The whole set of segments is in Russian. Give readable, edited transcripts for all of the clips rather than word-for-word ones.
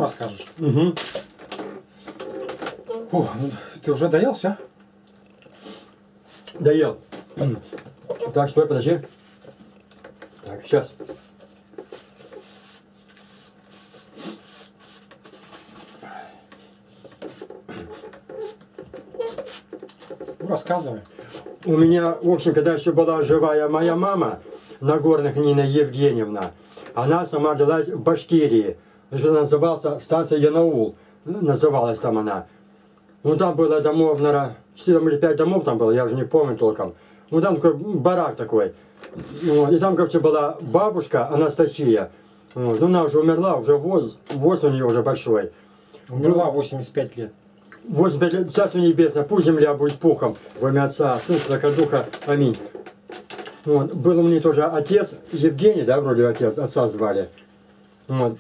потом расскажешь. Угу. О, ну, ты уже доел все? Доел. Так, стой, подожди. Так, сейчас. Ну, рассказывай. У меня, в общем, когда еще была живая моя мама, Нагорных Нина Евгеньевна, она сама родилась в Башкирии. Что назывался станция Янаул. Называлась там она. Ну там было домов, наверное, 4 или 5 домов там было, я уже не помню толком. Ну там такой барак такой. Вот. И там, короче, была бабушка Анастасия. Вот. Ну она уже умерла, уже возраст у нее уже большой. Умерла 85 лет. 85 лет, Царство Небесное, пусть земля будет пухом, во имя Отца, Сына, Святого Духа, аминь. Вот. Был у меня тоже отец, Евгений, да, вроде отца звали. Вот.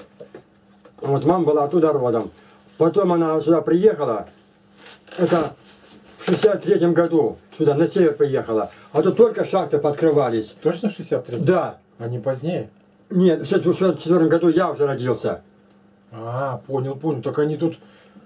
Вот мама была оттуда родом. Потом она сюда приехала, это в 63-м году, сюда, на север приехала. А тут только шахты подкрывались. Точно 63? Да. А не позднее? Нет, в 64-м году я уже родился. А, понял. Так они тут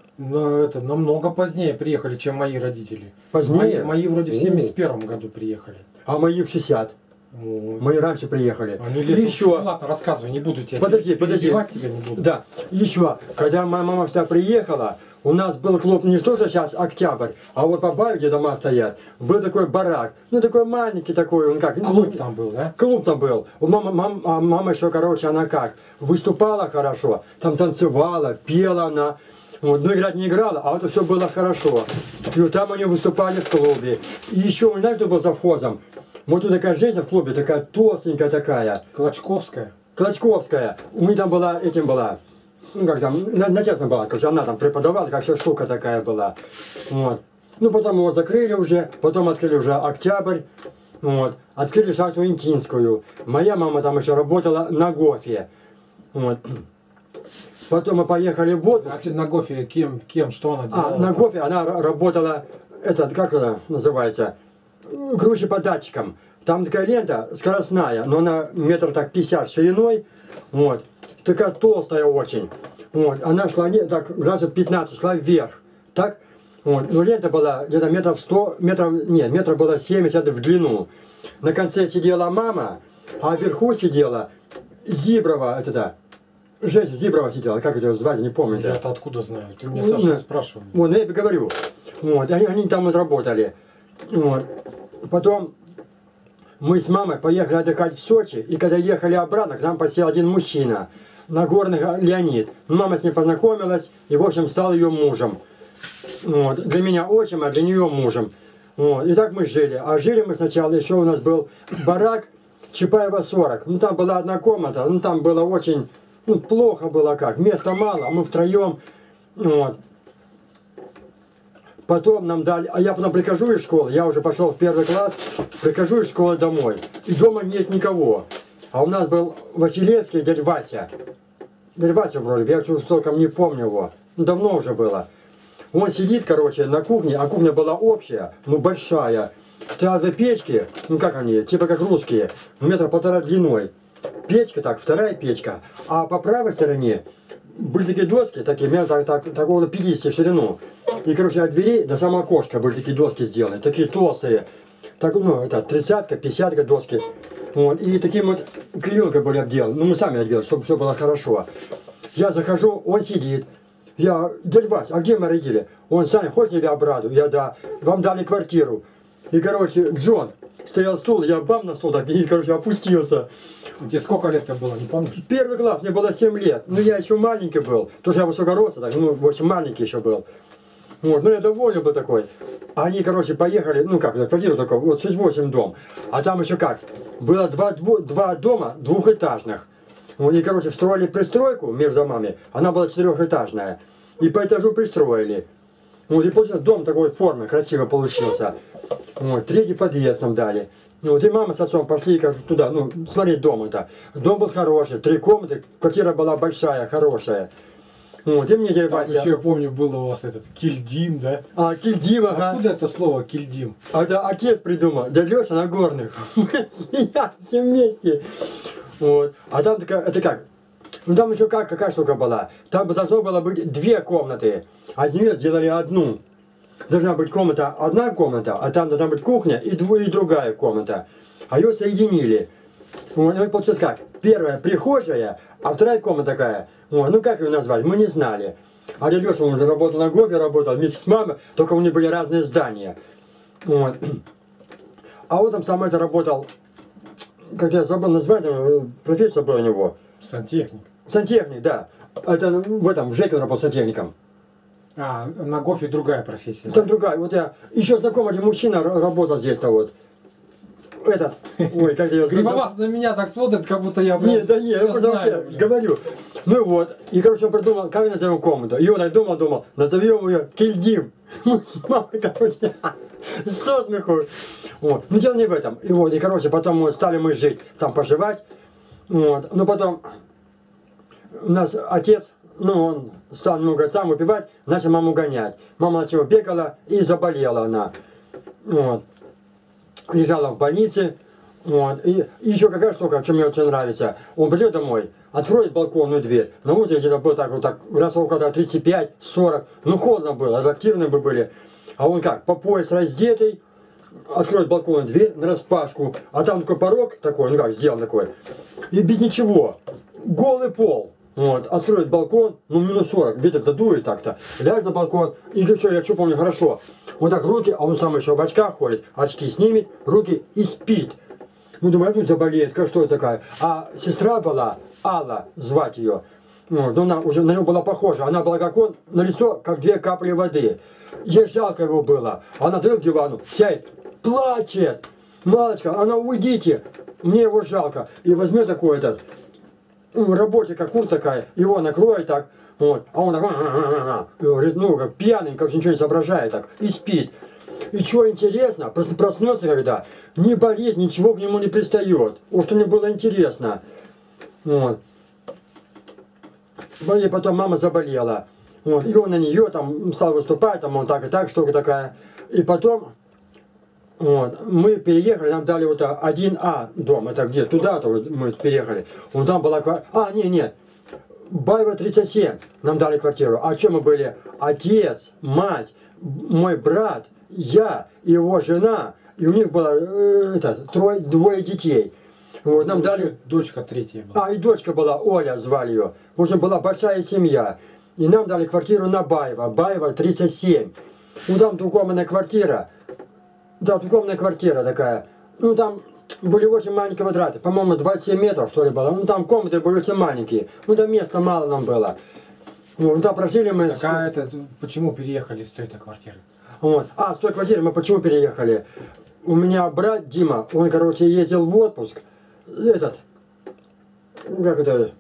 намного позднее приехали, чем мои родители. Позднее? Мои вроде в 71-м году приехали. А мои в 60. Ой. Мы раньше приехали. Они И еще... Ладно, рассказывай, не буду тебя Подожди. перебивать, тебя не буду. Да, еще, когда моя мама сюда приехала, у нас был клуб не что сейчас Октябрь, а вот по бару, где дома стоят, был такой барак. Ну такой маленький такой, он как. Клуб там был, да? Клуб там был. Мама еще, короче, она как? Выступала хорошо, там танцевала, пела она. Вот, ну играть не играла, а это все было хорошо. И вот там они выступали в клубе. И еще, знаешь, кто был завхозом? Вот тут такая женщина в клубе, такая толстенькая такая. Клочковская. Клочковская. У меня там была, ну как там, на частном была, короче, она там преподавала, как вся штука такая была. Вот. Ну потом его закрыли уже, потом открыли уже Октябрь, вот. Открыли шахту Интинскую. Моя мама там еще работала на Гофе. Вот. Потом мы поехали в отпуск. А на Гофе кем, что она делала? На Гофе она работала, как она называется, грузчик-податчиком. Там такая лента скоростная, но она метр так 50 шириной, вот, такая толстая очень. Вот, она шла так раза 15 шла вверх, так, вот, но лента была где-то метров 100, метра было 70 в длину. На конце сидела мама, а вверху сидела Зиброва, женщина Зиброва сидела, как ее звать, не помню. Я-то откуда знаю? Ты меня, Саша, спрашивал. Вот, я говорю, вот, они там отработали. Вот. Потом мы с мамой поехали отдыхать в Сочи, и когда ехали обратно, к нам подсел один мужчина, Нагорный Леонид. Мама с ним познакомилась, и, в общем, стал ее мужем. Вот. Для меня отчим, а для нее мужем. Вот. И так мы жили. А жили мы сначала, еще у нас был барак Чапаева 40. Ну, там была одна комната, ну, там было очень, плохо было как. Места мало, мы втроем. Вот. Потом нам дали, а я потом прихожу из школы, я уже пошел в 1 класс, прихожу из школы домой, и дома нет никого. А у нас был Василевский дядя Вася. Дядя Вася вроде, я чуть толком не помню его, давно уже было. Он сидит, короче, на кухне, а кухня была общая, большая. Стоят за печки, как они, типа как русские, метра 1,5 длиной. Печка так, вторая печка, а по правой стороне были такие доски, такие, такого 50 ширину. И, короче, от дверей до самого окошка были такие доски сделаны, такие толстые. Так, 30-ка, 50-ка доски. Вот. И таким вот клеенкой были обделаны. Мы сами отделали, чтобы все было хорошо. Я захожу, он сидит. Я, дядя Вась, а где мы родили? Он, Саня, хочешь тебя обрадую? Я, да. Вам дали квартиру. И, короче, Джон, стоял стул, я бам на стол так, и, короче, опустился. Тебе сколько лет-то было, не помнишь? 1 класс, мне было 7 лет. Ну, я еще маленький был. Тоже я высокорослый, так, в общем, маленький еще был. Вот, я доволен был такой. Они, короче, поехали, на квартиру только, вот 6-8 дом. А там еще как, было два дома двухэтажных. Они, короче, встроили пристройку между домами, она была 4-этажная. И по этажу пристроили. Вот, и получился дом такой формы, красиво получился. Вот, 3-й подъезд нам дали. Вот, и мама с отцом пошли туда, смотреть дом это. Дом был хороший, 3 комнаты, квартира была большая, хорошая. Вот, и мне дядя Вася. Еще я помню, был у вас этот кильдим, да? А, кильдим, ага. Откуда это слово кильдим? Это отец придумал, дядя Леша Нагорных. Мы смеялись все вместе. Вот. А там такая, это как? Ну там еще какая штука была. Там должно было быть 2 комнаты, а из нее сделали одну. Должна быть комната, одна комната, а там должна быть кухня и другая комната. А ее соединили. Вот, ну, получилось как? Первая прихожая, а вторая комната такая. Вот, ну как ее назвать, мы не знали. А дядя Леша, он уже работал на ГОВе, работал вместе с мамой, только у них были разные здания. Вот. А он там сам это работал, как я забыл название, профессия была у него. Сантехник. Сантехник, да. Это в ЖЭКе он работал сантехником. А, на ГОФе другая профессия. Там другая. Вот я еще знакомый один мужчина работал здесь-то вот. Этот. Ой, как я Грибовас на меня так смотрит, как будто я... Нет, да нет, я просто вообще говорю. Ну вот. И, короче, он придумал, как назовем комнату. И он так думал, назовем ее Кильдим. Мы с мамой, короче, со смеху. Вот. Но дело не в этом. И вот, и, короче, потом стали мы жить, там поживать. Вот. Но потом у нас отец, ну, он стал много сам выпивать, начал маму гонять. Мама начала бегала и заболела она. Вот. Лежала в больнице. Вот. И еще какая штука, что мне очень нравится. Он придет домой, откроет балконную дверь. На улице где-то было так, вот так, градусов 35-40. Ну, холодно было, активные бы были. А он как, по пояс раздетый, откроет балконную дверь нараспашку. А там такой порог такой, ну как, сделан такой. И без ничего. Голый пол. Вот, откроет балкон, ну минус 40, ветер-то дует так-то. Ляжет на балкон, и что, я что помню хорошо. Вот так руки, а он сам еще в очках ходит, очки снимет, руки и спит. Ну думаю, ну заболеет, как что это такая. А сестра была, Алла, звать ее. Вот, но она уже на него была похожа. Она была как он, на лицо, как 2 капли воды. Ей жалко его было. Она дает к дивану, сядет, плачет. Малочка, она уйдите, мне его жалко. И возьмет такой этот... рабочий, как кур такая, его накроет так, вот, а он так, и говорит, ну, как пьяный, как ничего не соображает так, и спит. И что интересно, просто проснется когда, ни болезнь, ничего к нему не пристает. Вот что мне было интересно. Вот. И потом мама заболела. Вот, и он на нее там стал выступать, там он так и так, штука такая. И потом... Вот. Мы переехали, нам дали вот 1А дом, это где? Туда-то вот мы переехали. Вон там была квартира. А, нет. Баева 37 нам дали квартиру. А чем мы были? Отец, мать, мой брат, я, его жена. И у них было двое детей. Вот, нам дали... Дочка 3-я была. А, и дочка была, Оля звали ее. В общем, была большая семья. И нам дали квартиру на Баева. Баева 37. Ну там двухкомнатная квартира. Да, двухкомнатная квартира такая. Ну, там были очень маленькие квадраты. По-моему, 27 метров, что ли, было. Ну, там комнаты были очень маленькие. Ну, там места мало нам было. Вот, ну, там прожили мы... Так, а это, почему переехали с той-то квартиры? Вот. А, с той квартиры мы почему переехали? У меня брат Дима, он, короче, ездил в отпуск. Этот... Как это...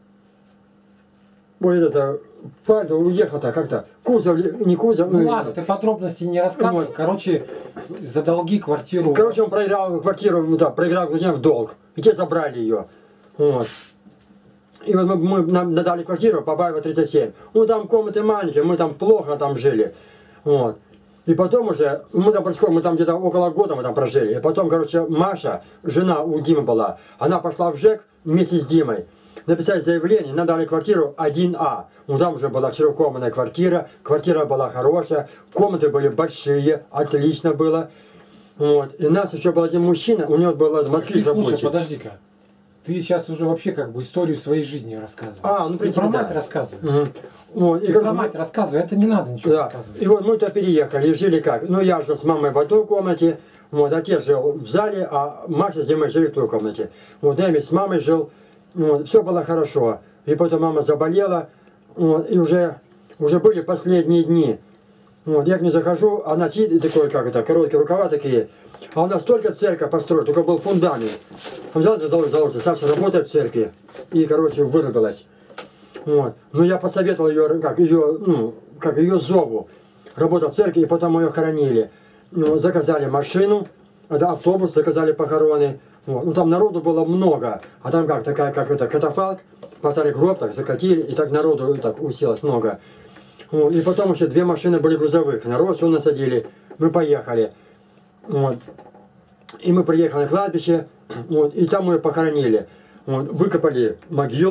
Вот это... Парень уехал-то как-то. Кузов, не кузов. Ну ладно, ты подробности не рассказывай. Вот. Короче, за долги квартиру... Короче, он проиграл квартиру, да, проиграл друзьям в долг. И те забрали ее. Вот. И вот мы нам дали квартиру по Баева 37. Ну там комнаты маленькие, мы там плохо там жили. Вот. И потом уже, мы там где-то около года мы там прожили. И потом, короче, Маша, жена у Димы была, она пошла в ЖЭК вместе с Димой. Написали заявление, нам дали квартиру 1А. Ну там уже была 4-комнатная квартира, квартира была хорошая, комнаты были большие, отлично было. Вот. И у нас еще был один мужчина, у него был москвич рабочий. Слушай, подожди-ка. Ты сейчас уже вообще как бы историю своей жизни рассказываешь. А, ну, ты про мать рассказывай. Вот, и про мать рассказывай, это не надо ничего рассказывать. И вот мы-то переехали, жили как? Ну я жил с мамой в одной комнате, вот, отец жил в зале, а Маша с Димой жили в той комнате. Вот, я вместе с мамой жил, вот, все было хорошо. И потом мама заболела, вот, и уже были последние дни. Вот, я к ней захожу, она сидит, и такой, как это, короткие рукава такие. А у нас только церковь построена, только был фундамент. Он взял за Саша работает в церкви. И, короче, вырубилась. Вот. Ну, я посоветовал ее, как ее зову. Работал в церкви, и потом ее хоронили. Ну, заказали машину, автобус, заказали похороны. Вот. Ну, там народу было много. А там как, такая, как это, катафалк. Поставили гроб, так закатили, и так народу так уселось много. Вот. И потом еще 2 машины были грузовых. Народ все насадили. Мы поехали. Вот. И мы приехали на кладбище, вот, и там мы ее похоронили. Вот, выкопали могилу,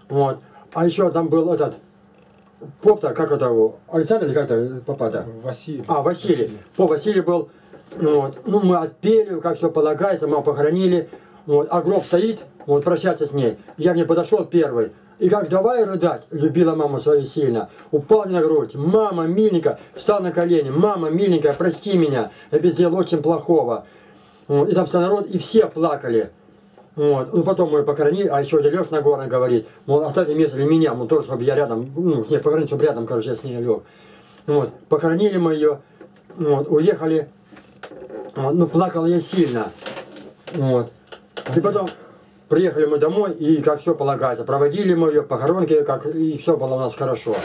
Вот. А еще там был этот поп-то, как это его, Александр или как-то папа-то? Василий. А, Василий. Поп Василий был. Вот. Ну, мы отпели, как все полагается, маму похоронили. Вот. А гроб стоит, вот, прощаться с ней. Я к ней подошел первый. И как давай рыдать, любила маму свою сильно. Упал на грудь. Мама, миленькая, встал на колени. Мама, миленькая, прости меня. Я без дела очень плохого. Вот. И там вся народ, и все плакали. Вот. Ну, потом мы ее похоронили, а еще Леша Нагорный говорит, мол, оставьте место для меня, мол, тоже, чтобы я рядом, ну, не, похоронить, чтобы рядом, короче, я с ней лег. Вот. Похоронили мы ее, вот, уехали, вот. Ну, плакала я сильно. Вот. И потом приехали мы домой, и как все полагается, проводили мы ее, похоронки, как, и все было у нас хорошо.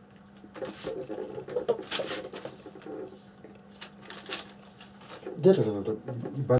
Где-то же